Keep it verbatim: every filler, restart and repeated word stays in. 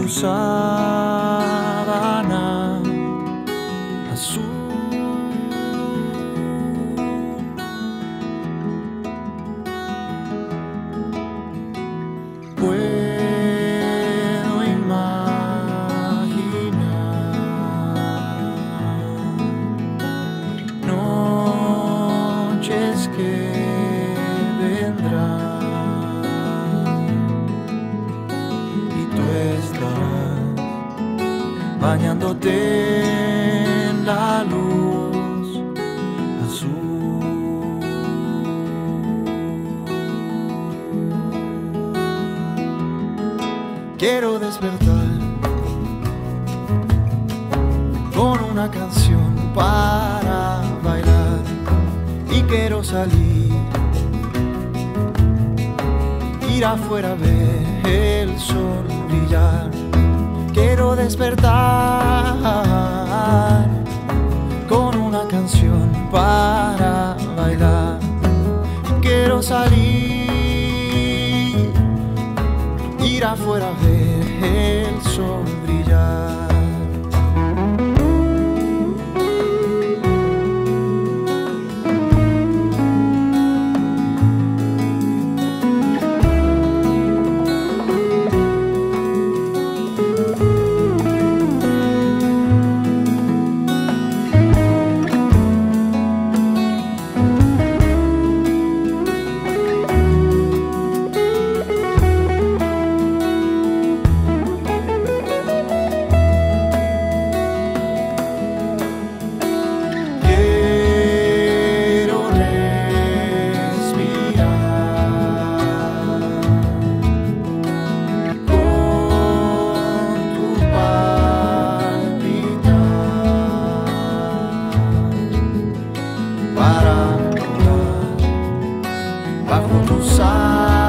tu sábana azul. Puedo imaginar noches que vendrán y tú estarás bañándote en la luz azul. Quiero despertar con una canción para bailar y quiero salir, ir afuera a ver el sol brillar. Quiero despertar con una canción para bailar. Quiero salir, ir afuera a ver el sol brillar. Para volar bajo tu sábana